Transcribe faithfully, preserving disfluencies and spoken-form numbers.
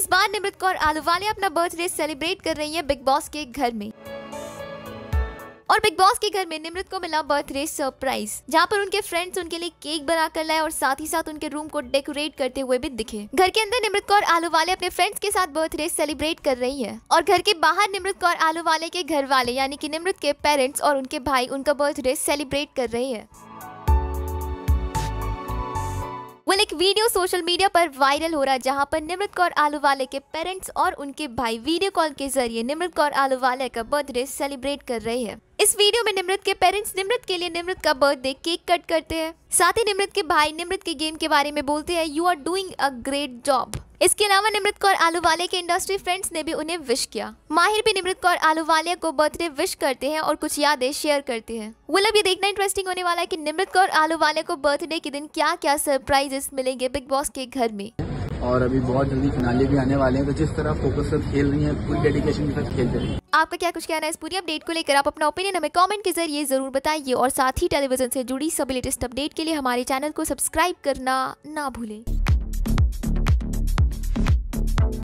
बार निमृत कौर आहलूवालिया अपना birthday celebrate कर रही है बिग बॉस के घर में। और बिग बॉस के घर में निमृत को मिला बर्थडे सरप्राइज, जहां पर उनके फ्रेंड्स उनके लिए केक बनाकर लाए और साथ ही साथ उनके रूम को डेकोरेट करते हुए भी दिखे। घर के अंदर निमृत कौर आहलूवालिया अपने फ्रेंड्स के साथ बर्थडे सेलिब्रेट कर रही है और घर के बाहर निमृत कौर आहलूवालिया के घर वाले यानी कि निमृत के पेरेंट्स और उनके भाई उनका बर्थडे सेलिब्रेट कर रहे हैं। वेल एक वीडियो सोशल मीडिया पर वायरल हो रहा है जहां पर निमृत कौर आहलूवालिया के पेरेंट्स और उनके भाई वीडियो कॉल के जरिए निमृत कौर आहलूवालिया का बर्थडे सेलिब्रेट कर रहे हैं। इस वीडियो में निमृत के पेरेंट्स निमृत के लिए निमृत का बर्थडे केक कट करते हैं। साथ ही निमृत के भाई निमृत के गेम के बारे में बोलते हैं, you are doing a great job. इसके अलावा निमृत कौर आहलूवालिया के इंडस्ट्री फ्रेंड्स ने भी उन्हें विश किया। माहिर भी निमृत कौर आहलूवालिया को बर्थडे विश करते हैं और कुछ यादें शेयर करते हैं। वो अब ये देखना इंटरेस्टिंग होने वाला है कि निमृत कौर आहलूवालिया को बर्थडे के दिन क्या क्या सरप्राइजेस मिलेंगे बिग बॉस के घर में। और अभी बहुत जल्दी फिनाले भी आने वाले हैं, तो जिस तरह फोकस से खेल रही है पूरी डेडिकेशन के साथ खेलते रहिए। आपका क्या कुछ कहना है इस पूरी अपडेट को लेकर? आप अपना ओपिनियन हमें कमेंट के जरिए जरूर बताइए और साथ ही टेलीविजन से जुड़ी सभी लेटेस्ट अपडेट के लिए हमारे चैनल को सब्सक्राइब करना ना भूलें।